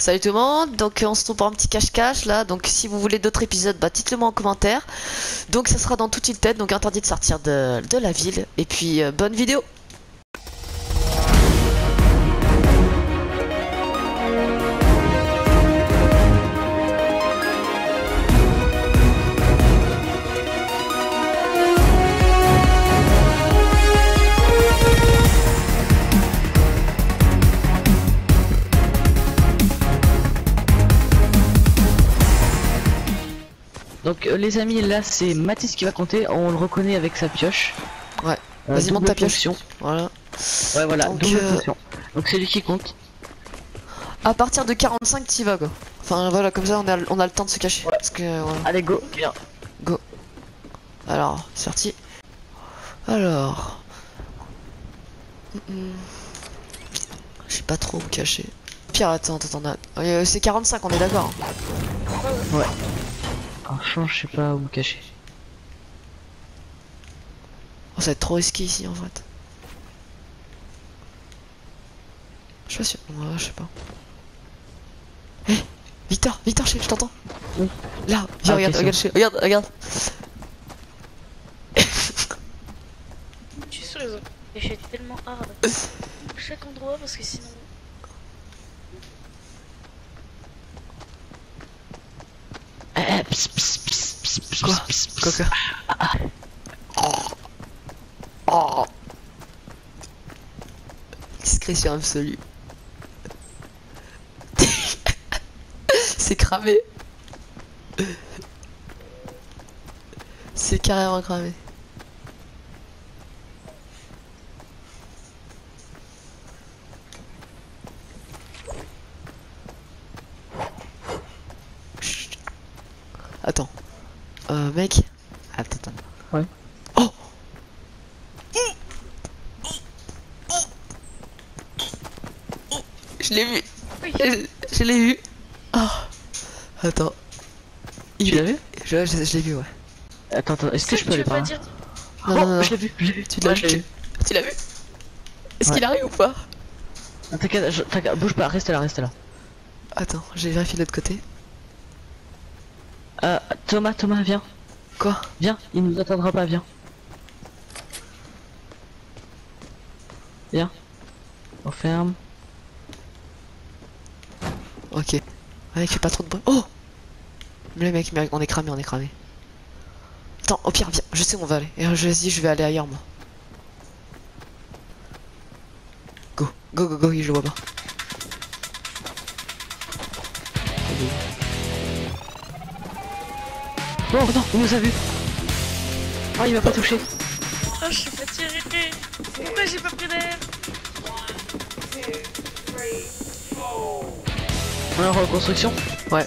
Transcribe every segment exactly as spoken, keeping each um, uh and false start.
Salut tout le monde, donc on se retrouve pour un petit cache-cache là, donc si vous voulez d'autres épisodes, bah dites-le moi en commentaire. Donc ça sera dans toute une tête, donc interdit de sortir de, de la ville, et puis euh, bonne vidéo. Donc euh, les amis, là c'est Mathis qui va compter, on le reconnaît avec sa pioche. Ouais, euh, vas-y monte ta pioche. fonction. Voilà. Ouais voilà, Donc, double euh... fonction. Donc c'est lui qui compte. À partir de quarante-cinq t'y vas quoi. Enfin voilà, comme ça on a, on a le temps de se cacher. Ouais. Parce que voilà. Allez go, viens. Go. Alors, c'est parti. Alors... Mm -mm. Je sais pas trop où me cacher. Pire, attends, attends, attends. Euh, c'est quarante-cinq, on est d'accord. Ouais. Franchement, je sais pas où me cacher. Oh, ça va être trop risqué ici en fait. Je suis pas sûr. Ouais, je sais pas. Hé hey, Victor, Victor, je, je t'entends. Oui. Là, viens, ah, regarde, okay, regarde, je, regarde, regarde. Je suis sur les autres. Et je suis tellement hard. Chaque endroit parce que sinon. Eh, pss, pss, pss, pss, pss, Quoi pss, pss. Quoi quoi Oh. Discrétion absolue. C'est cramé. C'est carrément cramé. Chut. Attends. Euh, mec. Attends, attends. Ouais. Oh. Je l'ai vu. Oui. Je, je l'ai vu. Oh. Attends. Tu Il l'as est... vu? Je, je, je l'ai vu, ouais. Attends, attends, est-ce que je peux Tu aller veux par pas là? dire. Non, Oh, non, non, non. je l'ai vu, je l'ai vu. Tu l'as Ouais, vu, je l'ai tu... vu. tu l'as vu? Est-ce Ouais. qu'il arrive ou pas? Ah, T'inquiète, je- t'inquiète, bouge pas, reste là, reste là. Attends, j'ai vérifié de l'autre côté. Euh, Thomas, Thomas, viens. Quoi? Viens, il nous attendra pas, viens. Viens. On ferme. Ok. Ouais, il fait pas trop de bruit. Oh! Le mec, on est cramé, on est cramé. Attends, au pire, viens, je sais où on va aller. Et je dis, je vais aller ailleurs, moi. Go, go, go, go, je le vois pas. Oh non, il nous a vu. Oh, il m'a pas touché. Oh, je suis fatiguée. Pourquoi j'ai pas pris d'air? On est en reconstruction. Ouais.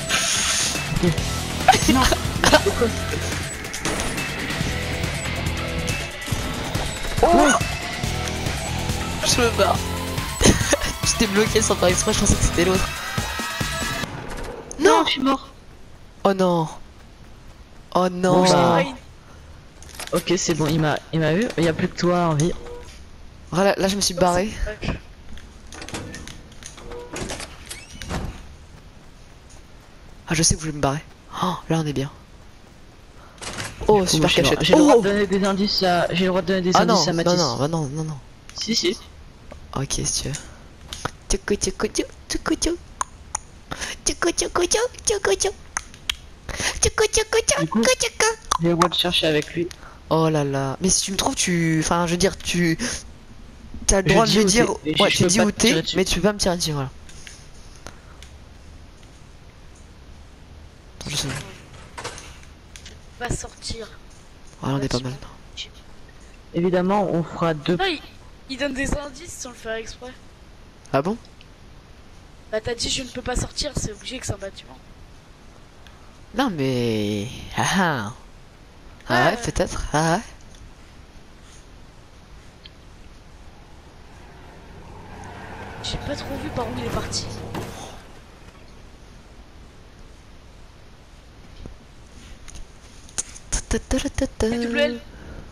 Non. Oh! Je me barre. J'étais bloqué sans faire exprès, je pensais que c'était l'autre. Non! Je suis mort. Oh non! Oh non! Bon, bah, Ouais. Ok, c'est bon, il m'a il m'a eu. Il y a plus que toi en vie. Voilà, là je me suis barré. Ah, je sais où je vais me barrer. Oh, là on est bien. Oh, Du coup, super j'ai le- cachette. J'ai le droit Oh! de donner des indices à. J'ai le droit de donner des Ah non, indices à non, Mathis. non, bah non, non, non, non, non. Si, si. Ok, si tu veux. Tchoukou, tchoukou, tchou, tchoukou, tchou. Tchoukou, tchoukou, tchou, tchoukou, tchou. Tchoukou, tchoukou, tchou, Du coup- tchoukou, tchoukou. J'ai le droit de chercher avec lui. Oh là là. Mais si tu me trouves, tu... Enfin, je veux dire, tu... T'as le Je droit de dis me où dire... t'es, mais Ouais, je tu peux dis pas où te tirer t'es, dessus. mais tu peux pas me tirer dessus, voilà. Je sais. Va sortir. Voilà, on est pas mal. Évidemment, on fera deux. Non, il... il donne des indices sans le faire exprès. Ah bon? Bah, t'as dit je ne peux pas sortir, c'est obligé que c'est un bâtiment. Non, mais... Ah ah. Ah Ouais. ouais, peut-être. Ah ouais. J'ai pas trop vu par où il est parti. Double L.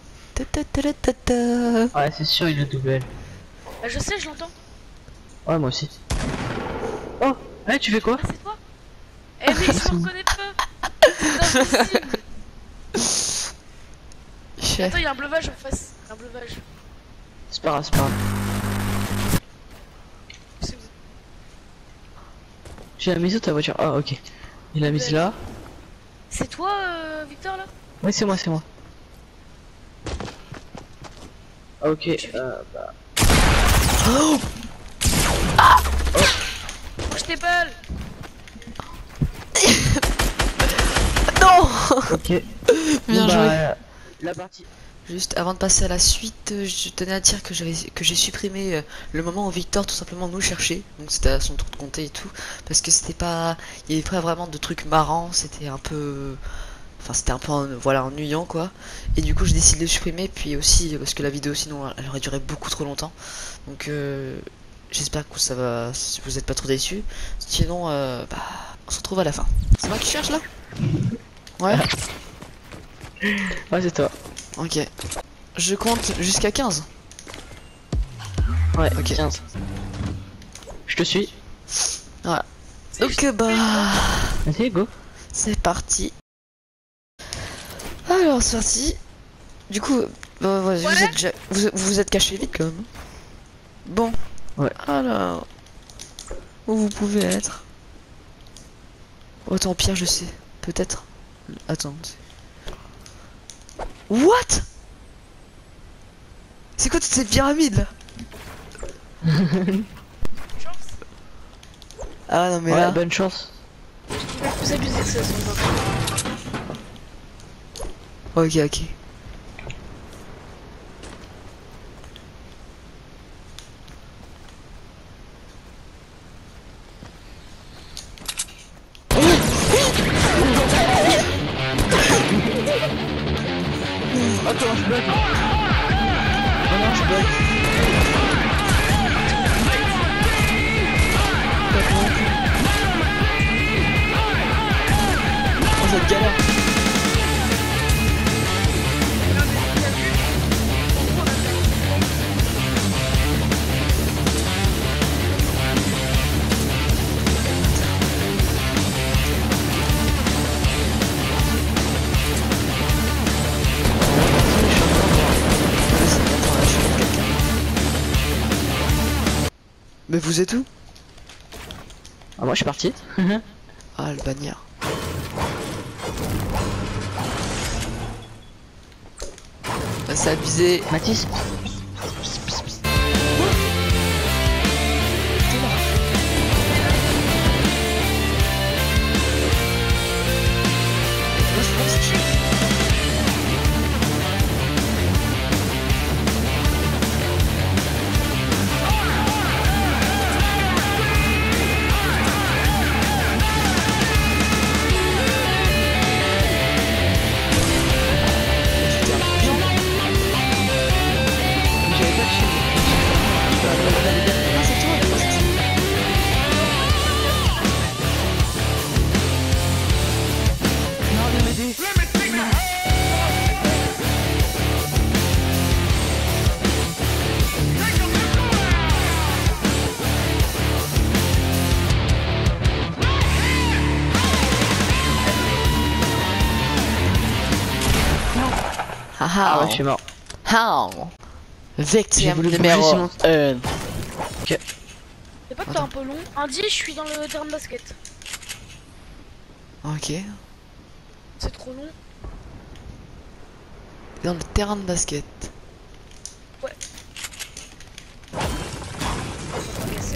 Ouais, c'est sûr, il a double L. Bah, je sais, je l'entends. Ouais, moi aussi. Oh, Ouais, tu fais quoi? Ah, c'est toi? Eh, mais je me reconnais pas! C'est impossible! Chef. Attends, y'a un bleuvage en face. Un bleuvage. C'est pas grave, c'est pas grave. C'est où? J'ai la mise où ta voiture? Ah, ok. Il l'a mise là. C'est toi, euh, Victor, là? Oui, c'est moi, c'est moi. Ah, ok, euh, bah. Oh Bouge tes balles! non. Ok. Bien Bon, joué. bah, la partie. Juste avant de passer à la suite, euh, je tenais à dire que j'avais que j'ai supprimé euh, le moment où Victor tout simplement nous cherchait. Donc c'était à son tour de compter et tout. Parce que c'était pas. Il y avait pas vraiment de trucs marrants, c'était un peu. Enfin c'était un peu en- voilà, ennuyant quoi. Et du coup je décide de le supprimer. Puis aussi parce que la vidéo sinon elle aurait duré beaucoup trop longtemps. Donc euh, j'espère que ça va. Si vous êtes pas trop déçus. Sinon euh, bah, on se retrouve à la fin. C'est moi qui cherche là? Ouais. Ouais, c'est toi. Ok. Je compte jusqu'à quinze. Ouais, Ok. quinze. Je te suis. Voilà. Donc euh, bah Vas-y, go. c'est parti. Alors c'est parti. Du coup, bah, voilà, vous Ouais. êtes déjà, vous, vous êtes caché vite quand même. Bon. Ouais. Alors où vous pouvez être? Autant pire je sais. Peut-être. Attends. What? C'est quoi toutes ces pyramides là? Chance. Ah non mais Ouais, là. bonne chance. Il va plus abuser que ça, son papa. Ok ok. Attends, je bug. Oh non, je bug. Oh cette galère. Mais vous êtes où? Ah, moi, je suis parti. Ah le bannière. Bah, c'est abusé. Mathis. Moi je pense que J'avais pas de chien. Ah, c'est toi, je pense que c'est- Non, viens m'aider. Ah Ah ah. ouais, je suis mort. Ah. J'ai Victime voulu numéro bouger sinon- un. C'est pas que t'es un peu long. Indie, je suis dans le terrain de basket. Ok. C'est trop long. Dans le terrain de basket. Ouais. On va pas casser.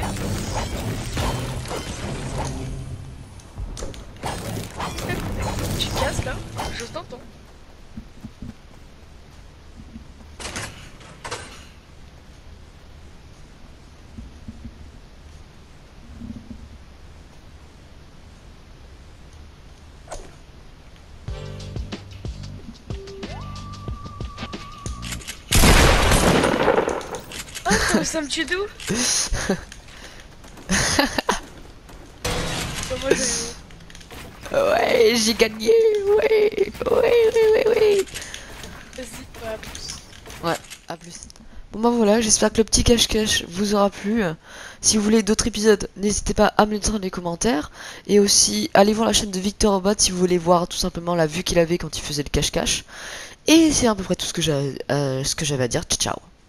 Tu casses là? Je t'entends. Oh, ça me tue d'où? Comment j'ai... Ouais, j'ai gagné. Ouais, ouais, ouais, ouais, ouais. Vas-y, pas plus. Ouais, à plus. Bon bah voilà, j'espère que le petit cache-cache vous aura plu. Si vous voulez d'autres épisodes, n'hésitez pas à me le dire dans les commentaires. Et aussi, allez voir la chaîne de Victor Obot si vous voulez voir tout simplement la vue qu'il avait quand il faisait le cache-cache. Et c'est à peu près tout ce que j'avais euh, ce que j'avais à dire. Ciao ciao.